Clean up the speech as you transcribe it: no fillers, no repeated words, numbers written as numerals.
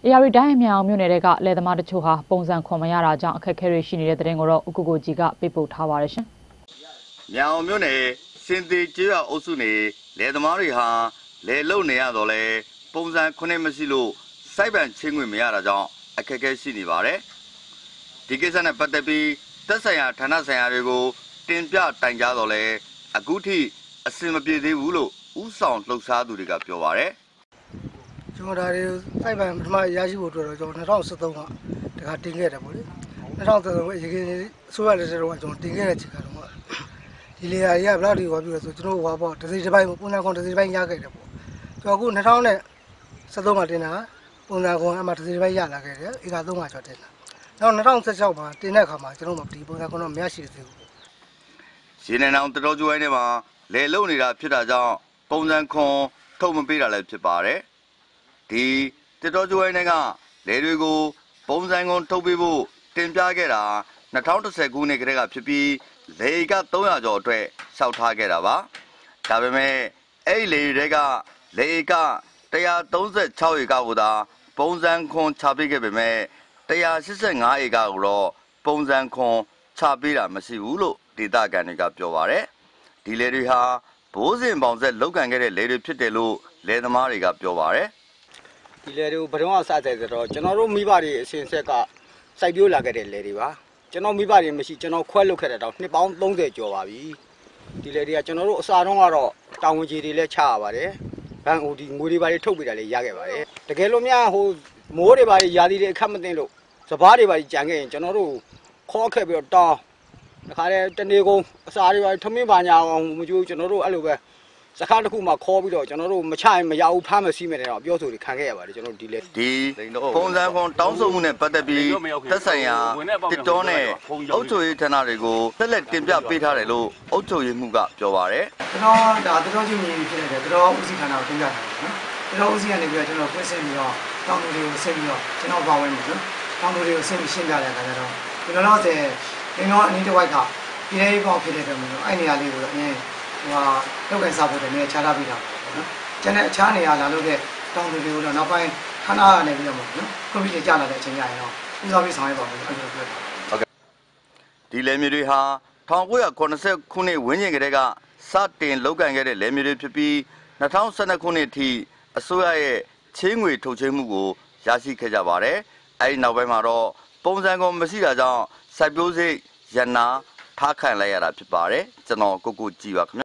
AR တိုင်းမြောင်မြို့နယ်ကလယ်သမားတို့ဟာပုံစံခွန်မရတာကြောင့်အခက်အခဲတွေရှိနေတဲ့တဲ့တင်ကိုတော့ဥက္ကိုကြီးကပေးပို့ထားပါတယ်ရှင်။မြောင်မြို့နယ်စင်သေးကျေးရွာအုပ်စုနေလယ်သမားတွေဟာလယ်လုံနေရတော့လဲပုံစံခွနဲ့မရှိလို့စိုက်ပန်ချင်းငွေမရတာကြောင့်အခက်အခဲရှိနေပါတယ်။ဒီကိစ္စနဲ့ပတ်သက်ပြီးသက်ဆိုင်ရာဌာနဆိုင်ရာတွေကိုတင်ပြတိုင်ကြားတော့လဲအခုထိအစင်မပြေသေးဘူးလို့ဥဆောင်လှုပ်ရှားသူတွေကပြောပါတယ်။ကျွန်တော်ဒါတွေစိုက်ပန်ပထမရရှိဖို့အတွက်တော့ကျွန်တော်2013ကတခါတင်ခဲ့တယ်ပေါ့လေ2013အရင်ဆိုရလက်တော့ကျွန်တော်တင်ခဲ့တဲ့ချိန်ကတော့ဒီလေယာကြီးကဘလောက်ဒီဟောပြီးဆိုကျွန်တော်ဟောပေါ့တစ်စိတစ်ပိုင်းပုံစံခွန်တစ်စိတစ်ပိုင်းရခဲ့တယ်ပေါ့ကျွန်တော်အခု2013မှာတင်တာပုံစံခွန်အမှတစ်စိတစ်ပိုင်းရလာခဲ့တယ်ဧက3ကကျော်တင်တာနောက်2016မှာတင်တဲ့အခါမှာကျွန်တော်ဒီပုံစံခွန်တော့မရရှိသေးဘူး။ရေနံတောင်တတော်ကျွဲထဲမှာလယ်လုံနေတာဖြစ်တာကြောင့်ပုံစံခွန်ထုတ်မပေးတာလည်းဖြစ်ပါတယ်။ဒီတတော်ကျွဲထဲကလယ်တွေကိုပုံစံခွန်ထုတ်ပေးဖို့တင်ပြခဲ့တာ2010ခုနှစ်ကတည်းကဖြစ်ပြီးလေက300ကျော်အတွက်လျှောက်ထားခဲ့တာပါ။ဒါပေမဲ့အဲ့လေတွေကလေက136ဧကကိုသာပုံစံခွန်ချပေးခဲ့ပေမဲ့185ဧကကိုတော့ပုံစံခွန်ချပေးတာမရှိဘူးလို့ဒေသခံတွေကပြောပါတယ်။ဒီလေတွေဟာဘိုးစဉ်ပေါင်ဆက်လောက်ကန်ခဲ့တဲ့လေတွေဖြစ်တယ်လို့လယ်သမားတွေကပြောပါတယ်။ဒီလေတွေကိုဘယ်တော့မှစတဲ့ဆိုတော့ကျွန်တော်တို့မိဘတွေအစဉ်ဆက်ကစိုက်ပျိုးလာခဲ့တဲ့လေတွေပါကျွန်တော်မိဘတွေမရှိကျွန်တော်ခွဲလုပ်ခဲ့တဲ့တော့နှစ်ပေါင်း30ကျော်ပါပြီဒီလေတွေကကျွန်တော်တို့အစာတော့ကတော့တောင်ဝင်ကြီးတွေလည်းချရပါတယ်ဘန်ဟိုဒီငွေတွေပါတွေထုတ်ပေးတာလည်းရခဲ့ပါတယ်တကယ်လို့များဟိုမိုးတွေပါရာသီတွေအခက်မသိလို့စပားတွေပါကြံခဲ့ရင်ကျွန်တော်တို့ခေါ်ခဲ့ပြီးတော့တောင်းတခါတည်းတနေကုန်အစာတွေပါထမင်းပါညာအောင်မကြိုးကျွန်တော်တို့အဲ့လိုပဲစကားတစ်ခုမှခေါ်ပြီးတော့ကျွန်တော်တို့မချရင်မရဘူးဖမ်းမစီးမယ်တော့ပြောဆိုတွေခံခဲ့ရပါတယ်ကျွန်တော်တို့ဒီပုံစံခွန်တောင်းဆိုမှုနဲ့ပတ်သက်ပြီးသက်ဆိုင်ရာတစ်တောနဲ့အုပ်ချုပ်ရေးဌာနတွေကိုဆက်လက်တင်ပြပေးထားတယ်လို့အုပ်ချုပ်ရေးမှုကပြောပါတယ်ကျွန်တော်ဒါတတော်ချင်းမြင်ဖြစ်နေတယ်တတော်ဦးစီးဌာနကိုတင်ပြထားတယ်နော်တတော်ဦးစီးကနေပြီးတော့ကျွန်တော်ဖွင့်ဆင်းပြီးတော့တောင်းသူတွေကိုဆင်းပြီးတော့ကျွန်တော်ပါဝင်မယ်နော်တောင်းသူတွေကိုဆင်းပြီးရှင်းပြတဲ့အခါကျတော့ကျွန်တော်တို့ဒီတော့အနည်းတစ်ဝိုက်ကပြည်ရေးပေါင်းဖြစ်တဲ့အတွက်မျိုးအဲ့နေရာလေးကိုအရင်လောက်ကန်စားဖို့တည်းနဲ့ခြားထားပြီးတာပေါ့နော်ကျန်တဲ့အခြားနေရာလာလို့တဲ့တောင်းသူတွေကိုတော့နောက်ပိုင်းခဏကနေပြီးတော့ပေါ့နော်ကွန်ပျူတာကြာလာတဲ့အချိန်ရရင်တော့ဦးစားပေးဆောင်ရွက်ပါမယ်အဲ့လိုပြောတာဟုတ်ကဲ့ဒီလယ်မြေတွေဟာ1980ခုနှစ်ဝန်းကျင်ကတည်းကစတင်လောက်ကန်ခဲ့တဲ့လယ်မြေတွေဖြစ်ပြီး2012ခုနှစ်ထိအစိုးရရဲ့ချင်းငွေထုတ်ချေးမှုကိုရရှိခဲ့ကြပါတယ်အဲဒီနောက်ပိုင်းမှာတော့ပုံစံကုန်မရှိတာကြောင့်စိုက်ပျိုးစိတ်ရနာထားခံလိုက်ရတာဖြစ်ပါတယ်ကျွန်တော်ကိုကြည်ပါခင်ဗျ